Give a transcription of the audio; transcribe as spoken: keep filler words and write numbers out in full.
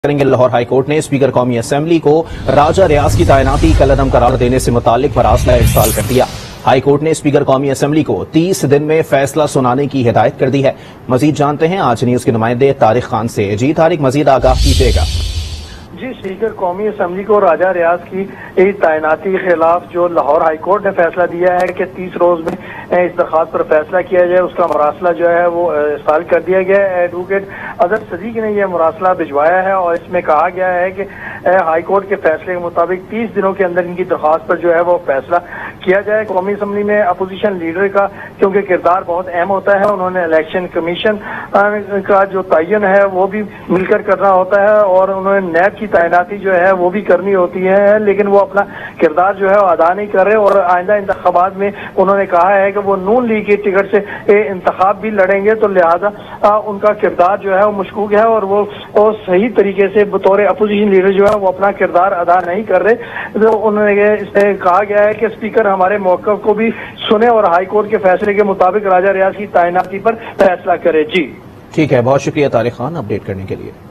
کریں گے۔ Lahore high court نے اسپیکر قومی اسمبلی کو راجہ ریاض کی تعیناتی کالعدم قرار دینے سے متعلق مراسلہ ارسال کر دیا۔ ہائی کورٹ نے اسپیکر قومی اسمبلی کو تیس دن میں فیصلہ سنانے کی ہدایت کر دی ہے۔ مزید جانتے ہیں آج نیوز کے نمائندے طارق خان سے۔ جی طارق، مزید آگاہ کیجیے گا۔ جی، اسپیکر قومی اسمبلی کو راجہ ریاض کی تعیناتی کے خلاف جو لاہور ہائی کورٹ نے فیصلہ دیا ہے کہ تیس روز میں اس درخواست پر فیصلہ کیا جائے، اس کا مراسلہ جو ہے وہ ارسال کر دیا گیا ہے۔ ایڈوکیٹ اظہر صدیق نے یہ مراسلہ بھجوایا ہے اور اس میں کہا گیا ہے کہ ہائی کورٹ کے فیصلے کے مطابق تیس دنوں کے اندر ان کی درخواست پر جو ہے وہ فیصلہ کیا جائے۔ قومی اسمبلی میں اپوزیشن لیڈر کا کیونکہ کردار بہت اہم ہوتا ہے، انہوں نے الیکشن کمیشن کا جو تعین ہے وہ بھی مل کر کرنا ہوتا ہے اور انہوں نے نیب کی تعیناتی جو ہے وہ بھی کرنی ہوتی ہے، لیکن وہ اپنا کردار جو ہے وہ ادا نہیں کر رہے اور آئندہ انتخابات میں انہوں نے کہا ہے کہ وہ نون لیگ کی ٹکٹ سے انتخاب بھی لڑیں گے، تو لہذا ان کا کردار جو ہے وہ مشکوک ہے اور وہ صحیح طریقے سے بطور اپوزیشن لیڈر جو ہے وہ اپنا کردار ادا نہیں کر رہے۔ تو انہوں نے اس میں کہا گیا ہے کہ اسپیکر ہمارے موقف کو بھی سنے اور ہائی کورٹ کے فیصلے کے مطابق راجہ ریاض کی تعیناتی پر فیصلہ کرے۔ جی ٹھیک ہے، بہت شکریہ طارق خان اپڈیٹ کرنے کے لیے۔